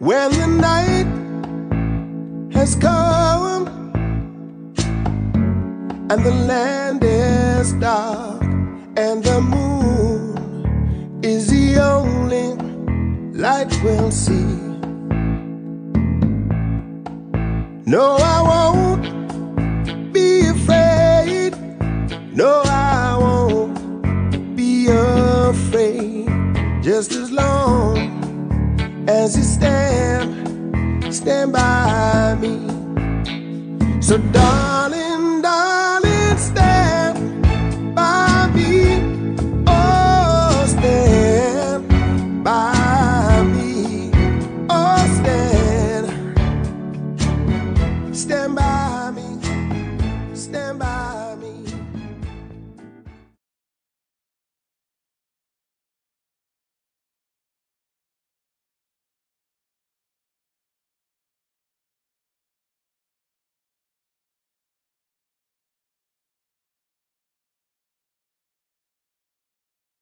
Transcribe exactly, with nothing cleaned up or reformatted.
when the night has come and the land is dark and the moon is the only light we'll see. No, I won't be afraid. No, I won't be afraid. Just as long as you stand, stand by me. So darling, darling, stand by me. Oh, stand by me. Oh, stand, stand by.